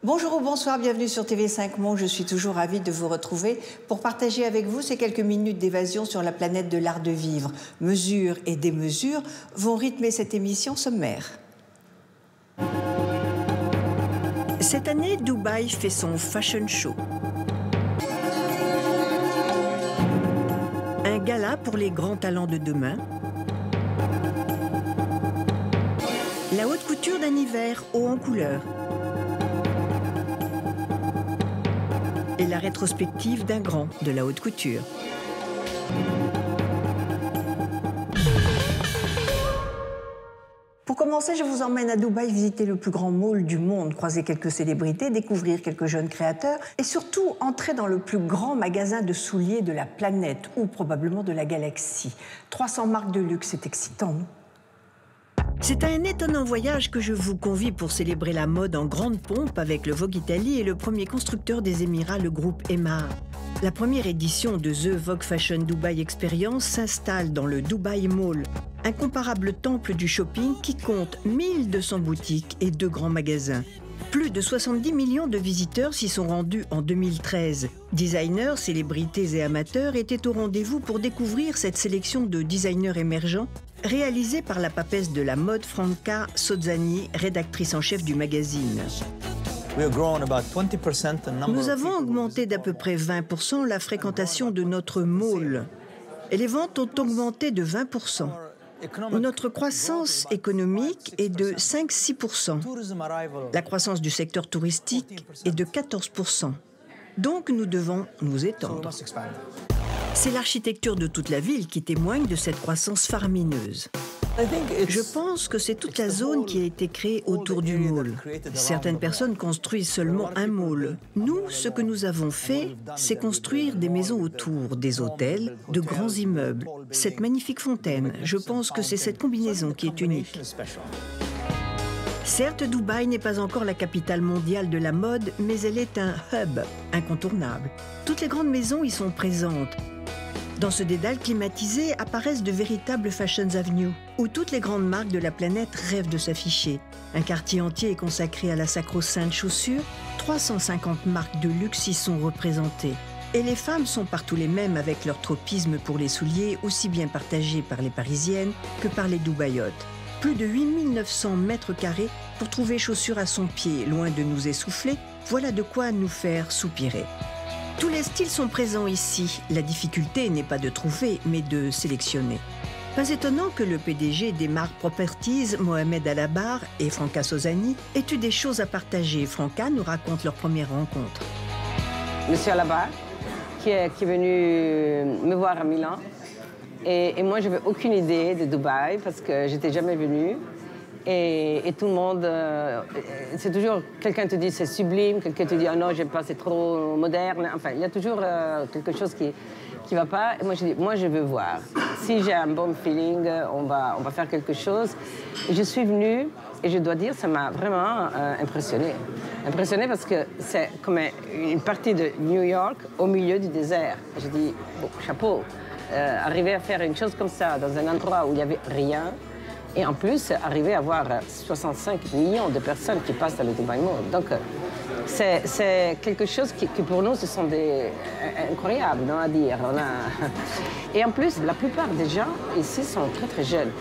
Bonjour ou bonsoir, bienvenue sur TV5 Monde. Je suis toujours ravie de vous retrouver pour partager avec vous ces quelques minutes d'évasion sur la planète de l'art de vivre. Mesures et démesures vont rythmer cette émission sommaire. Cette année, Dubaï fait son fashion show. Un gala pour les grands talents de demain. La haute couture d'un hiver haut en couleur. Et la rétrospective d'un grand de la haute couture. Pour commencer, je vous emmène à Dubaï visiter le plus grand mall du monde, croiser quelques célébrités, découvrir quelques jeunes créateurs et surtout entrer dans le plus grand magasin de souliers de la planète ou probablement de la galaxie. 300 marques de luxe, c'est excitant, non ? C'est un étonnant voyage que je vous convie pour célébrer la mode en grande pompe avec le Vogue Italie et le premier constructeur des Émirats, le groupe Emaar. La première édition de The Vogue Fashion Dubai Experience s'installe dans le Dubai Mall, incomparable temple du shopping qui compte 1200 boutiques et 2 grands magasins. Plus de 70 millions de visiteurs s'y sont rendus en 2013. Designers, célébrités et amateurs étaient au rendez-vous pour découvrir cette sélection de designers émergents réalisée par la papesse de la mode Franca Sozzani, rédactrice en chef du magazine. Nous avons augmenté d'à peu près 20% la fréquentation de notre mall et les ventes ont augmenté de 20%. Notre croissance économique est de 5-6%. La croissance du secteur touristique est de 14%. Donc nous devons nous étendre. C'est l'architecture de toute la ville qui témoigne de cette croissance faramineuse. Je pense que c'est toute la zone qui a été créée autour du mall. Certaines personnes construisent seulement un mall. Nous, ce que nous avons fait, c'est construire des maisons autour, des hôtels, de grands immeubles. Cette magnifique fontaine, je pense que c'est cette combinaison qui est unique. Certes, Dubaï n'est pas encore la capitale mondiale de la mode, mais elle est un hub incontournable. Toutes les grandes maisons y sont présentes. Dans ce dédale climatisé apparaissent de véritables fashion avenues, où toutes les grandes marques de la planète rêvent de s'afficher. Un quartier entier est consacré à la sacro-sainte chaussure, 350 marques de luxe y sont représentées. Et les femmes sont partout les mêmes avec leur tropisme pour les souliers, aussi bien partagé par les Parisiennes que par les Dubaïotes. Plus de 8900 mètres carrés pour trouver chaussures à son pied, loin de nous essouffler, voilà de quoi nous faire soupirer. Tous les styles sont présents ici. La difficulté n'est pas de trouver, mais de sélectionner. Pas étonnant que le PDG d'Emaar Properties, Mohamed Alabar, et Franca Sozzani aient eu des choses à partager. Franca nous raconte leur première rencontre. Monsieur Alabar, qui est venu me voir à Milan. Et moi, je n'avais aucune idée de Dubaï parce que j'étais jamais venue. Et tout le monde, c'est toujours, quelqu'un te dit c'est sublime, quelqu'un te dit ah non, j'aime pas, c'est trop moderne. Enfin, il y a toujours quelque chose qui va pas. Et moi, je dis, moi, je veux voir. Si j'ai un bon feeling, on va faire quelque chose. Et je suis venue, et je dois dire, ça m'a vraiment impressionnée. Impressionnée parce que c'est comme une partie de New York au milieu du désert. J'ai dit, bon, chapeau, arriver à faire une chose comme ça dans un endroit où il n'y avait rien. Et en plus, arriver à avoir 65 millions de personnes qui passent dans le Dubai Mall. Donc, c'est quelque chose qui pour nous, ce sont incroyables, non, à dire. Et en plus, la plupart des gens ici sont très, très jeunes.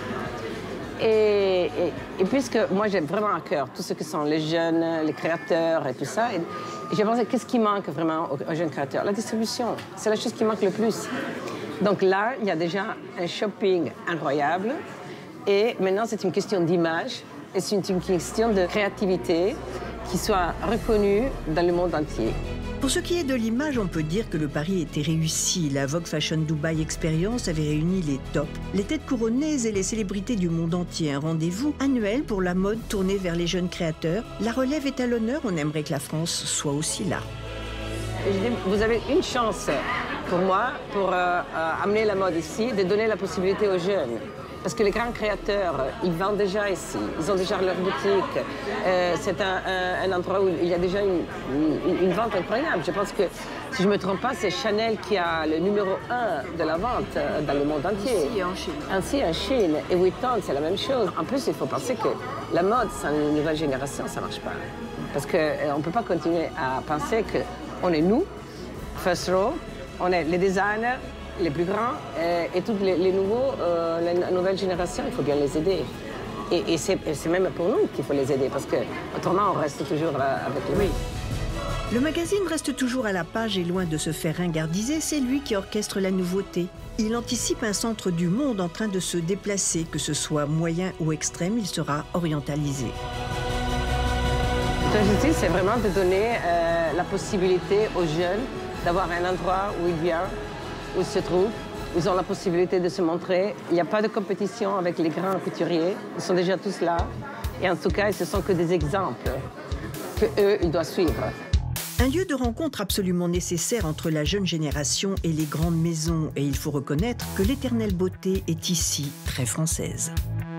Et puisque moi, j'ai vraiment à cœur tout ce que sont les jeunes, les créateurs et tout ça, et j'ai pensé, qu'est-ce qui manque vraiment aux jeunes créateurs? La distribution, c'est la chose qui manque le plus. Donc là, il y a déjà un shopping incroyable. Et maintenant, c'est une question d'image et c'est une question de créativité qui soit reconnue dans le monde entier. Pour ce qui est de l'image, on peut dire que le pari était réussi. La Vogue Fashion Dubai Experience avait réuni les tops, les têtes couronnées et les célébrités du monde entier. Un rendez-vous annuel pour la mode tourné vers les jeunes créateurs. La relève est à l'honneur, on aimerait que la France soit aussi là. Je dis, vous avez une chance pour moi, pour amener la mode ici, de donner la possibilité aux jeunes. Parce que les grands créateurs, ils vendent déjà ici, ils ont déjà leur boutique. C'est un endroit où il y a déjà une vente incroyable. Je pense que, si je ne me trompe pas, c'est Chanel qui a le numéro 1 de la vente dans le monde entier. Ici en Chine. Ainsi en Chine. Et Vuitton, c'est la même chose. En plus, il faut penser que la mode, sans une nouvelle génération, ça ne marche pas. Parce qu'on ne peut pas continuer à penser qu'on est nous, First Row, on est les designers les plus grands et tous les nouveaux, la nouvelle génération, il faut bien les aider. Et c'est même pour nous qu'il faut les aider, parce qu'autrement, on reste toujours là avec lui. Le magazine reste toujours à la page et loin de se faire ringardiser, c'est lui qui orchestre la nouveauté. Il anticipe un centre du monde en train de se déplacer, que ce soit moyen ou extrême, il sera orientalisé. L'objectif, c'est vraiment de donner la possibilité aux jeunes d'avoir un endroit où ils viennent, où ils se trouvent. Ils ont la possibilité de se montrer. Il n'y a pas de compétition avec les grands couturiers. Ils sont déjà tous là. Et en tout cas, ce ne sont que des exemples qu'eux, ils doivent suivre. Un lieu de rencontre absolument nécessaire entre la jeune génération et les grandes maisons. Et il faut reconnaître que l'éternelle beauté est ici très française.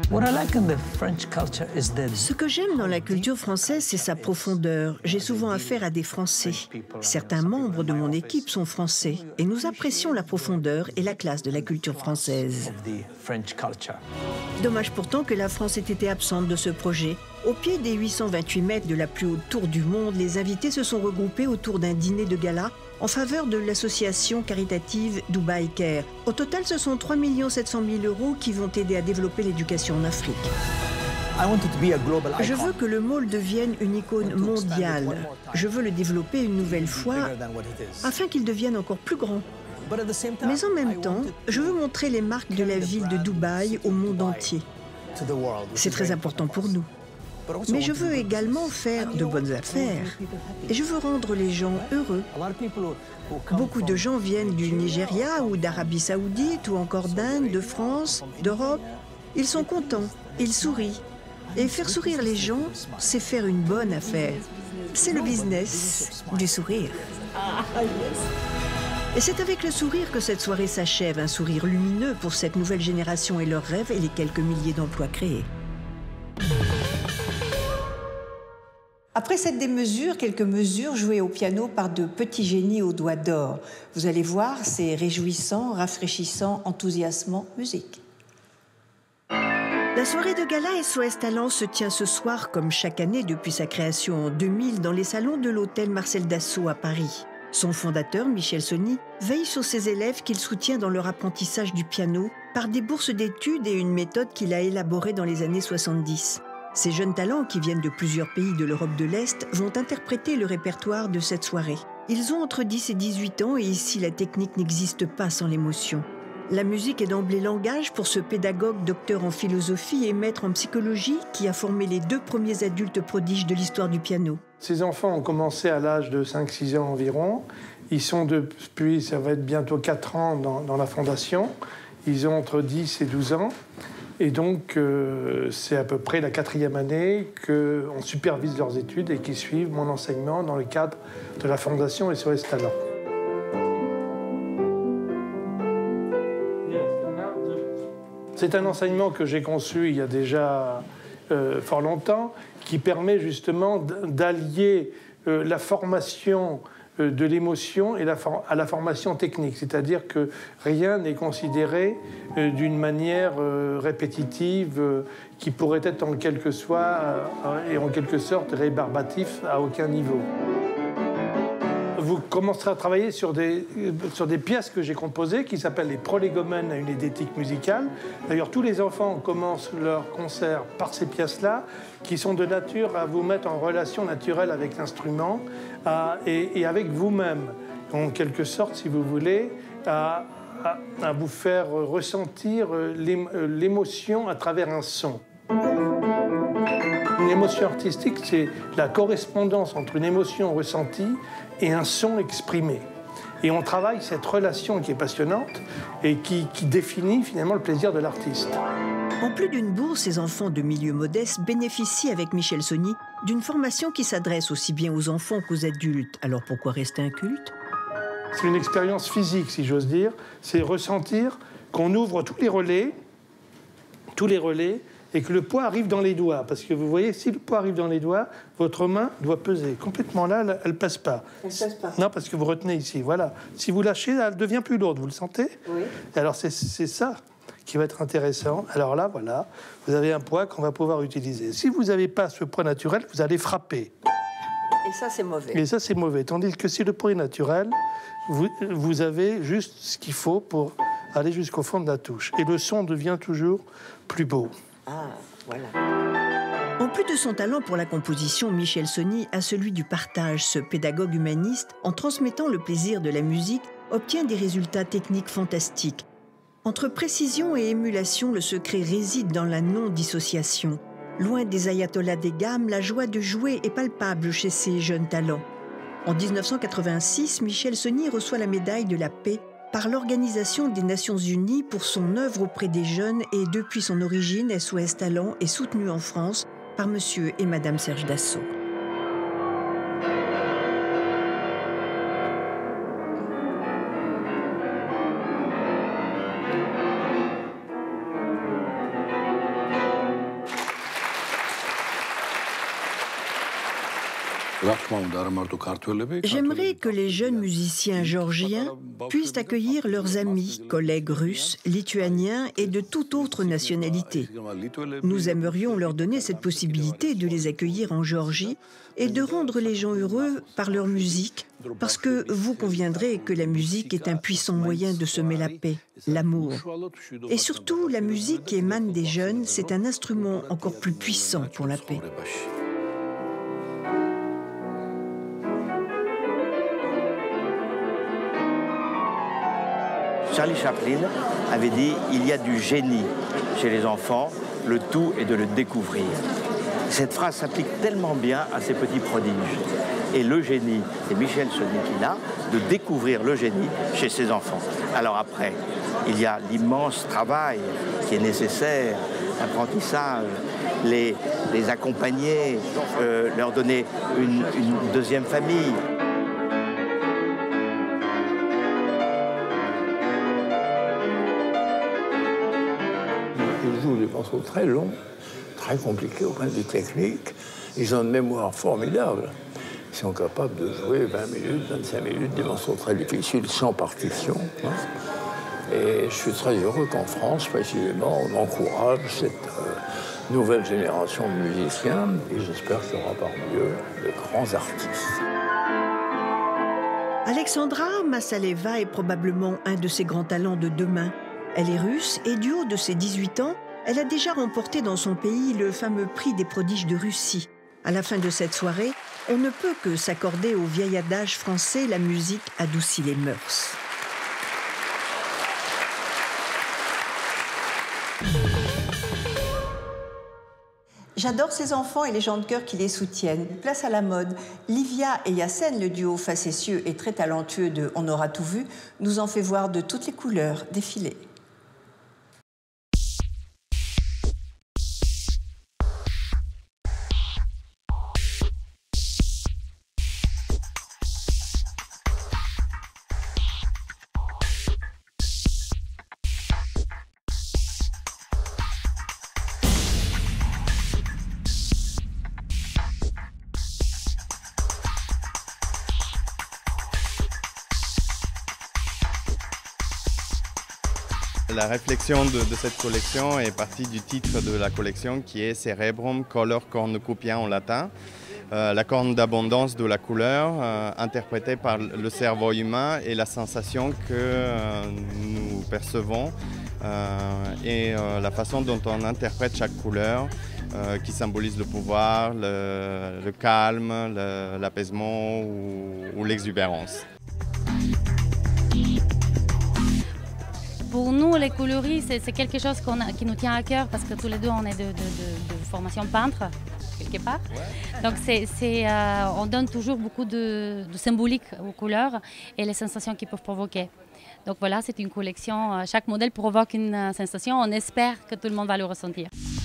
Ce que j'aime dans la culture française, c'est sa profondeur. J'ai souvent affaire à des Français. Certains membres de mon équipe sont français et nous apprécions la profondeur et la classe de la culture française. Dommage pourtant que la France ait été absente de ce projet. Au pied des 828 mètres de la plus haute tour du monde, les invités se sont regroupés autour d'un dîner de gala en faveur de l'association caritative Dubai Care. Au total, ce sont 3 700 000 € qui vont aider à développer l'éducation en Afrique. Je veux que le mall devienne une icône mondiale. Je veux le développer une nouvelle fois afin qu'il devienne encore plus grand. Mais en même temps, je veux montrer les marques de la ville de Dubaï au monde entier. C'est très important pour nous. Mais je veux également faire de bonnes affaires. Et je veux rendre les gens heureux. Beaucoup de gens viennent du Nigeria ou d'Arabie Saoudite ou encore d'Inde, de France, d'Europe. Ils sont contents, ils sourient. Et faire sourire les gens, c'est faire une bonne affaire. C'est le business du sourire. Et c'est avec le sourire que cette soirée s'achève, un sourire lumineux pour cette nouvelle génération et leurs rêves et les quelques milliers d'emplois créés. Après cette démesure, quelques mesures jouées au piano par de petits génies aux doigts d'or. Vous allez voir, c'est réjouissant, rafraîchissant, enthousiasmant, musique. La soirée de gala SOS Talent se tient ce soir, comme chaque année depuis sa création en 2000, dans les salons de l'hôtel Marcel Dassault à Paris. Son fondateur, Michel Sony, veille sur ses élèves qu'il soutient dans leur apprentissage du piano par des bourses d'études et une méthode qu'il a élaborée dans les années 70. Ces jeunes talents, qui viennent de plusieurs pays de l'Europe de l'Est, vont interpréter le répertoire de cette soirée. Ils ont entre 10 et 18 ans et ici la technique n'existe pas sans l'émotion. La musique est d'emblée langage pour ce pédagogue, docteur en philosophie et maître en psychologie qui a formé les 2 premiers adultes prodiges de l'histoire du piano. Ces enfants ont commencé à l'âge de 5-6 ans environ. Ils sont depuis, ça va être bientôt 4 ans dans la fondation. Ils ont entre 10 et 12 ans. Et donc, c'est à peu près la 4e année qu'on supervise leurs études et qu'ils suivent mon enseignement dans le cadre de la fondation SOS Talent. C'est un enseignement que j'ai conçu il y a déjà fort longtemps, qui permet justement d'allier la formation de l'émotion et à la formation technique. C'est-à-dire que rien n'est considéré d'une manière répétitive qui pourrait être en quelque sorte rébarbatif à aucun niveau. Vous commencerez à travailler sur des pièces que j'ai composées qui s'appellent les prolégomènes à une édétique musicale. D'ailleurs, tous les enfants commencent leur concert par ces pièces-là, qui sont de nature à vous mettre en relation naturelle avec l'instrument et avec vous-même, en quelque sorte, si vous voulez, à vous faire ressentir l'émotion à travers un son. Une émotion artistique, c'est la correspondance entre une émotion ressentie et un son exprimé. Et on travaille cette relation qui est passionnante et qui définit finalement le plaisir de l'artiste. En plus d'une bourse, ces enfants de milieux modestes bénéficient avec Michel Sony d'une formation qui s'adresse aussi bien aux enfants qu'aux adultes. Alors pourquoi rester inculte ? C'est une expérience physique, si j'ose dire. C'est ressentir qu'on ouvre tous les relais, et que le poids arrive dans les doigts. Parce que vous voyez, si le poids arrive dans les doigts, votre main doit peser. Complètement là, elle ne passe pas. Elle ne passe pas. Non, parce que vous retenez ici, voilà. Si vous lâchez, elle devient plus lourde, vous le sentez ? Oui. Et alors, c'est ça qui va être intéressant. Alors là, voilà, vous avez un poids qu'on va pouvoir utiliser. Si vous n'avez pas ce poids naturel, vous allez frapper. Et ça, c'est mauvais. Et ça, c'est mauvais. Tandis que si le pot est naturel, vous avez juste ce qu'il faut pour aller jusqu'au fond de la touche. Et le son devient toujours plus beau. Ah, voilà. En plus de son talent pour la composition, Michel Sonny a celui du partage. Ce pédagogue humaniste, en transmettant le plaisir de la musique, obtient des résultats techniques fantastiques. Entre précision et émulation, le secret réside dans la non-dissociation. Loin des ayatollahs des gammes, la joie de jouer est palpable chez ces jeunes talents. En 1986, Michel Sonny reçoit la médaille de la paix par l'Organisation des Nations Unies pour son œuvre auprès des jeunes et depuis son origine, SOS Talent est soutenu en France par Monsieur et Madame Serge Dassault. J'aimerais que les jeunes musiciens géorgiens puissent accueillir leurs amis, collègues russes, lituaniens et de toute autre nationalité. Nous aimerions leur donner cette possibilité de les accueillir en Géorgie et de rendre les gens heureux par leur musique, parce que vous conviendrez que la musique est un puissant moyen de semer la paix, l'amour. Et surtout, la musique qui émane des jeunes, c'est un instrument encore plus puissant pour la paix. Charlie Chaplin avait dit « Il y a du génie chez les enfants, le tout est de le découvrir ». Cette phrase s'applique tellement bien à ces petits prodiges. Et le génie, c'est Michel Sonny qui l'a, de découvrir le génie chez ses enfants. Alors après, il y a l'immense travail qui est nécessaire, l'apprentissage, les accompagner, leur donner une deuxième famille. Ils jouent des morceaux très longs, très compliqués au point de vue technique. Ils ont une mémoire formidable. Ils sont capables de jouer 20 minutes, 25 minutes, des morceaux très difficiles, sans partition. Et je suis très heureux qu'en France, précisément, on encourage cette nouvelle génération de musiciens. Et j'espère qu'il y aura parmi eux de grands artistes. Alexandra Massaleva est probablement un de ces grands talents de demain. Elle est russe et du haut de ses 18 ans, elle a déjà remporté dans son pays le fameux prix des prodiges de Russie. À la fin de cette soirée, on ne peut que s'accorder au vieil adage français « La musique adoucit les mœurs ». J'adore ces enfants et les gens de cœur qui les soutiennent. Place à la mode. Livia et Yassen, le duo facétieux et très talentueux de On aura tout vu, nous en fait voir de toutes les couleurs défiler. La réflexion de cette collection est partie du titre de la collection qui est Cerebrum Color Cornucopia en latin. La corne d'abondance de la couleur interprétée par le cerveau humain et la sensation que nous percevons et la façon dont on interprète chaque couleur qui symbolise le pouvoir, le calme, l'apaisement ou l'exubérance. Pour nous, les coloris, c'est quelque chose qui nous tient à cœur parce que tous les deux, on est de formation peintre, quelque part. Donc, on donne toujours beaucoup de symbolique aux couleurs et les sensations qu'ils peuvent provoquer. Donc voilà, c'est une collection. Chaque modèle provoque une sensation. On espère que tout le monde va le ressentir.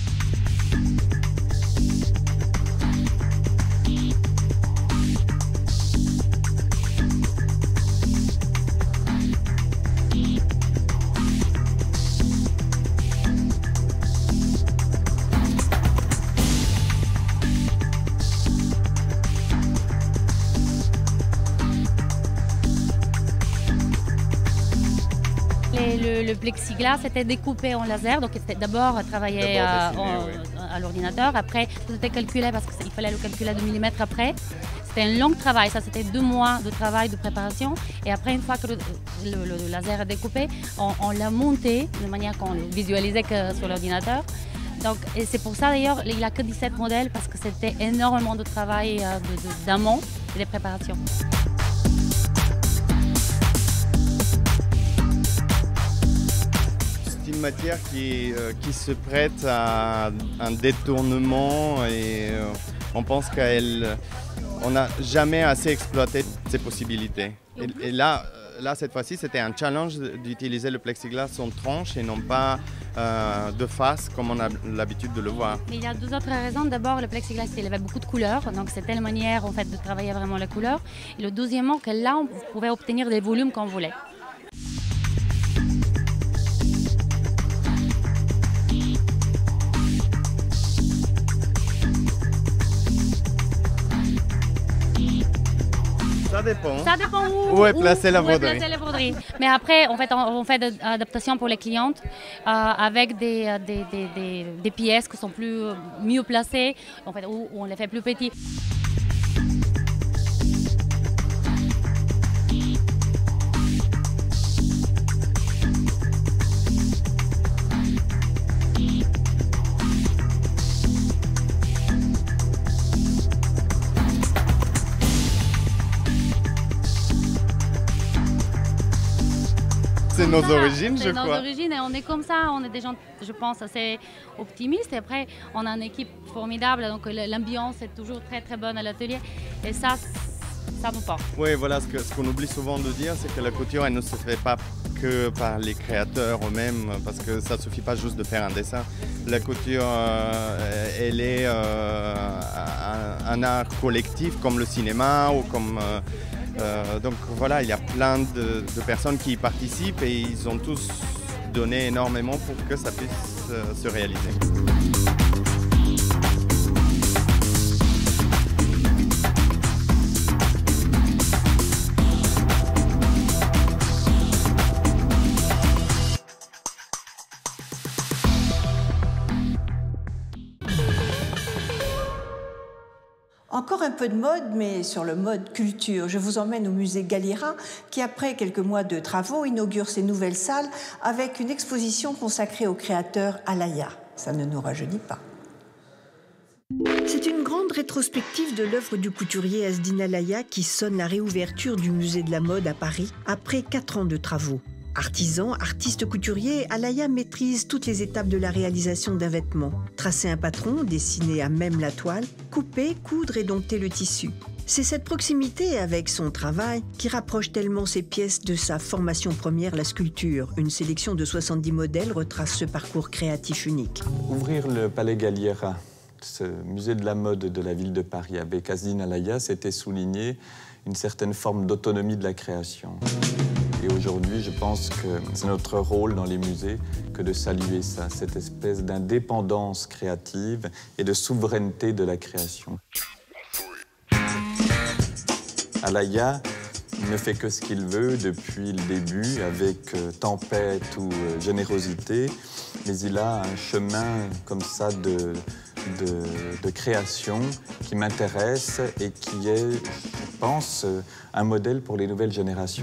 Le plexiglas était découpé en laser, donc c'était d'abord travaillé à l'ordinateur. Après, tout était calculé parce qu'il fallait le calculer de millimètres après. c'était un long travail, ça c'était 2 mois de travail, de préparation. Et après, une fois que le laser est découpé, on l'a monté de manière qu'on le visualisait que sur l'ordinateur. Donc, et c'est pour ça d'ailleurs, il n'a que 17 modèles parce que c'était énormément de travail d'amont et de préparation. C'est une matière qui se prête à un détournement et on pense qu'on n'a jamais assez exploité ses possibilités. Et là, cette fois-ci, c'était un challenge d'utiliser le plexiglas en tranche et non pas de face comme on a l'habitude de le voir. Mais il y a 2 autres raisons. D'abord, le plexiglas, il avait beaucoup de couleurs, donc c'était la manière en fait, de travailler vraiment les couleurs. Et le deuxièmement, que là, on pouvait obtenir des volumes qu'on voulait. Ça dépend. Ça dépend où est placée la broderie. Mais après, en fait, on fait des adaptations pour les clientes avec des pièces qui sont mieux placées, en fait, où on les fait plus petits. C'est nos origines, je crois. C'est nos origines et on est comme ça, on est des gens, je pense, assez optimistes. Et après, on a une équipe formidable, donc l'ambiance est toujours très très bonne à l'atelier. Et ça nous porte. Oui, voilà, ce qu'on oublie souvent de dire, c'est que la couture, elle ne se fait pas que par les créateurs eux-mêmes, parce que ça ne suffit pas juste de faire un dessin. La couture, elle est un art collectif comme le cinéma ou comme... donc voilà, il y a plein de personnes qui y participent et ils ont tous donné énormément pour que ça puisse se réaliser. Encore un peu de mode, mais sur le mode culture. Je vous emmène au musée Galliera, qui après quelques mois de travaux, inaugure ses nouvelles salles avec une exposition consacrée au créateur Alaya. Ça ne nous rajeunit pas. C'est une grande rétrospective de l'œuvre du couturier Asdin Alaya qui sonne la réouverture du musée de la mode à Paris après 4 ans de travaux. Artisan, artiste couturier, Alaya maîtrise toutes les étapes de la réalisation d'un vêtement. Tracer un patron, dessiner à même la toile, couper, coudre et dompter le tissu. C'est cette proximité avec son travail qui rapproche tellement ses pièces de sa formation première, la sculpture. Une sélection de 70 modèles retrace ce parcours créatif unique. Ouvrir le Palais Galliera, ce musée de la mode de la ville de Paris, avec Asdin Alaya, c'était souligner une certaine forme d'autonomie de la création. Et aujourd'hui, je pense que c'est notre rôle dans les musées que de saluer ça, cette espèce d'indépendance créative et de souveraineté de la création. Alaya ne fait que ce qu'il veut depuis le début, avec tempête ou générosité, mais il a un chemin comme ça de création qui m'intéresse et qui est, je pense, un modèle pour les nouvelles générations.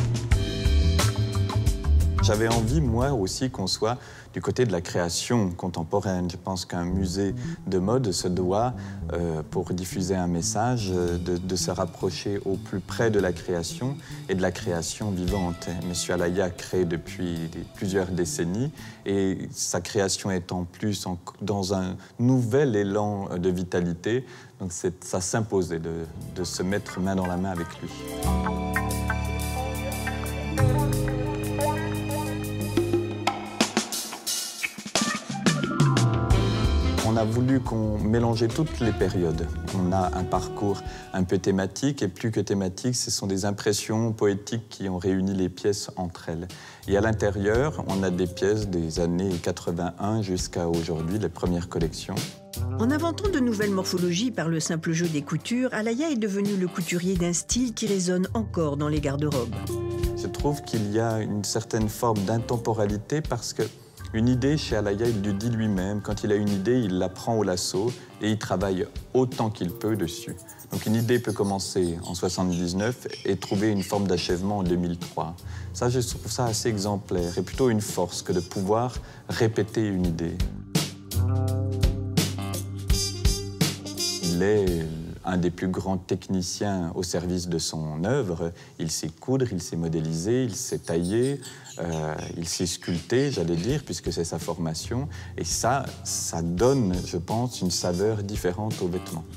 J'avais envie, moi aussi, qu'on soit du côté de la création contemporaine. Je pense qu'un musée de mode se doit, pour diffuser un message, de se rapprocher au plus près de la création et de la création vivante. Monsieur Alaya crée depuis plusieurs décennies et sa création est en plus dans un nouvel élan de vitalité. Donc ça s'imposait de se mettre main dans la main avec lui. On a voulu qu'on mélangeait toutes les périodes. On a un parcours un peu thématique et plus que thématique, ce sont des impressions poétiques qui ont réuni les pièces entre elles. Et à l'intérieur, on a des pièces des années 81 jusqu'à aujourd'hui, les premières collections. En inventant de nouvelles morphologies par le simple jeu des coutures, Alaya est devenu le couturier d'un style qui résonne encore dans les garde-robes. Je trouve qu'il y a une certaine forme d'intemporalité parce que Une idée, chez Alaya, il le dit lui-même, quand il a une idée, il la prend au lasso et il travaille autant qu'il peut dessus. Donc une idée peut commencer en 1979 et trouver une forme d'achèvement en 2003. Ça, je trouve ça assez exemplaire et plutôt une force que de pouvoir répéter une idée. Il est un des plus grands techniciens au service de son œuvre. Il sait coudre, il sait modéliser, il sait tailler, il sait sculpter, j'allais dire, puisque c'est sa formation. Et ça donne, je pense, une saveur différente aux vêtements.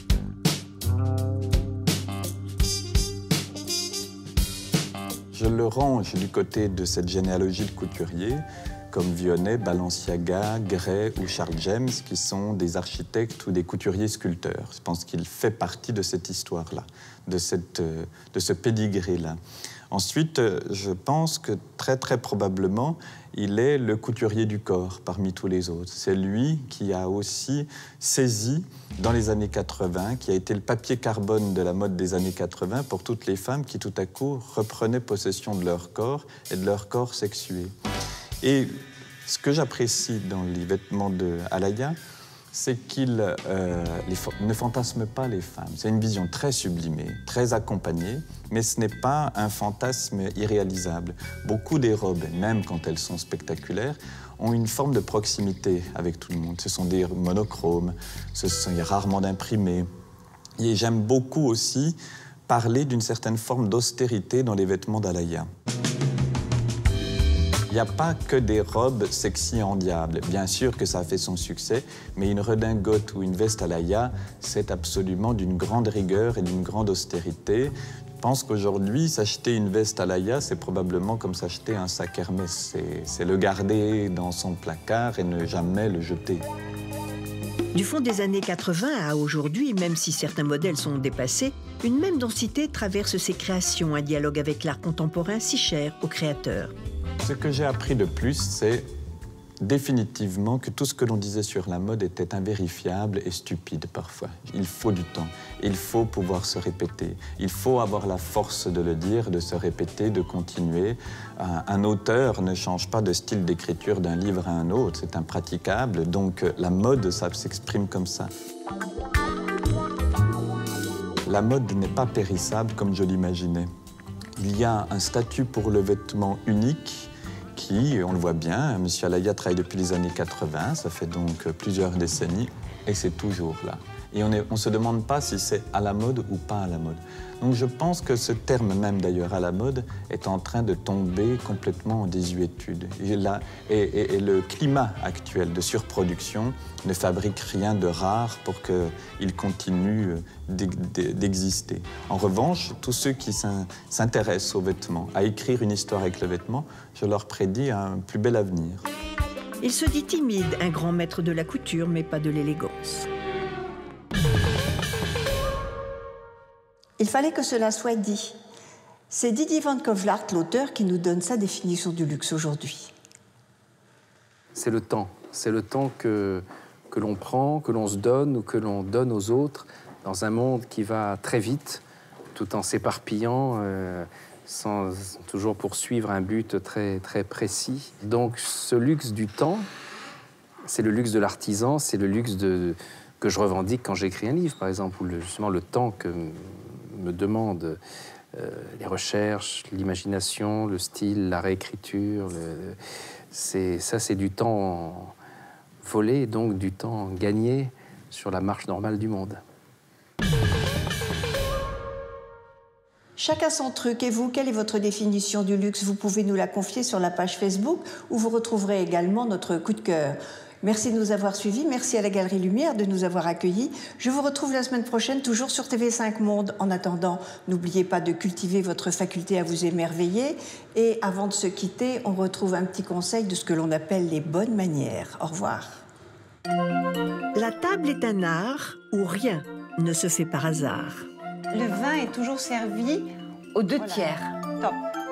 Je le range du côté de cette généalogie de couturiers, comme Vionnet, Balenciaga, Gray ou Charles James, qui sont des architectes ou des couturiers sculpteurs. Je pense qu'il fait partie de cette histoire-là, de ce pédigré-là. Ensuite, je pense que très probablement, il est le couturier du corps parmi tous les autres. C'est lui qui a aussi saisi, dans les années 80, qui a été le papier carbone de la mode des années 80 pour toutes les femmes qui, tout à coup, reprenaient possession de leur corps et de leur corps sexué. Et ce que j'apprécie dans les vêtements de Alaya, c'est qu'il ne fantasme pas les femmes. C'est une vision très sublimée, très accompagnée, mais ce n'est pas un fantasme irréalisable. Beaucoup des robes, même quand elles sont spectaculaires, ont une forme de proximité avec tout le monde. Ce sont des monochromes, il y a rarement d'imprimés. Et j'aime beaucoup aussi parler d'une certaine forme d'austérité dans les vêtements d'Alaya. Il n'y a pas que des robes sexy en diable. Bien sûr que ça a fait son succès, mais une redingote ou une veste Alaya, c'est absolument d'une grande rigueur et d'une grande austérité. Je pense qu'aujourd'hui, s'acheter une veste Alaya, c'est probablement comme s'acheter un sac Hermès. C'est le garder dans son placard et ne jamais le jeter. Du fond des années 80 à aujourd'hui, même si certains modèles sont dépassés, une même densité traverse ses créations, un dialogue avec l'art contemporain si cher aux créateurs. Ce que j'ai appris de plus, c'est définitivement que tout ce que l'on disait sur la mode était invérifiable et stupide parfois. Il faut du temps, il faut pouvoir se répéter, il faut avoir la force de le dire, de se répéter, de continuer. Un auteur ne change pas de style d'écriture d'un livre à un autre, c'est impraticable, donc la mode, ça s'exprime comme ça. La mode n'est pas périssable comme je l'imaginais. Il y a un statut pour le vêtement unique qui, on le voit bien, M. Alaya travaille depuis les années 80, ça fait donc plusieurs décennies, et c'est toujours là. Et on ne se demande pas si c'est à la mode ou pas à la mode. Donc je pense que ce terme même d'ailleurs à la mode est en train de tomber complètement en désuétude. Et le climat actuel de surproduction ne fabrique rien de rare pour qu'il continue d'exister. En revanche, tous ceux qui s'intéressent aux vêtements, à écrire une histoire avec le vêtement, je leur prédis un plus bel avenir. Il se dit timide, un grand maître de la couture, mais pas de l'élégance. Il fallait que cela soit dit. C'est Didier Van Kovlart, l'auteur, qui nous donne sa définition du luxe aujourd'hui. C'est le temps que l'on prend, que l'on se donne ou que l'on donne aux autres dans un monde qui va très vite, tout en s'éparpillant, sans toujours poursuivre un but très précis. Donc ce luxe du temps, c'est le luxe de l'artisan, c'est le luxe que je revendique quand j'écris un livre, par exemple, où justement le temps que me demandent les recherches, l'imagination, le style, la réécriture. C'est du temps volé, donc du temps gagné sur la marche normale du monde. Chacun son truc. Et vous, quelle est votre définition du luxe? Vous pouvez nous la confier sur la page Facebook, où vous retrouverez également notre coup de cœur. Merci de nous avoir suivis, merci à la Galerie Lumière de nous avoir accueillis. Je vous retrouve la semaine prochaine, toujours sur TV5 Monde. En attendant, n'oubliez pas de cultiver votre faculté à vous émerveiller. Et avant de se quitter, on retrouve un petit conseil de ce que l'on appelle les bonnes manières. Au revoir. La table est un art où rien ne se fait par hasard. Le vin est toujours servi aux 2 tiers. Top.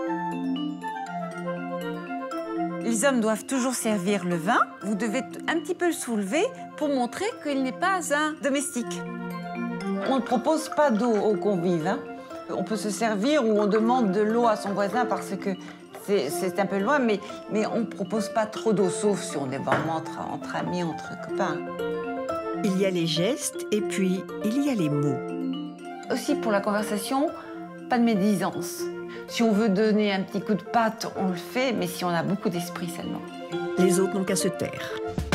Les hommes doivent toujours servir le vin. Vous devez un petit peu le soulever pour montrer qu'il n'est pas un domestique. On ne propose pas d'eau aux convives. On peut se servir ou on demande de l'eau à son voisin parce que c'est un peu loin, mais on ne propose pas trop d'eau, sauf si on est vraiment entre amis, entre copains. Il y a les gestes et puis il y a les mots. Aussi pour la conversation, pas de médisance. Si on veut donner un petit coup de patte, on le fait, mais si on a beaucoup d'esprit seulement. Les autres n'ont qu'à se taire.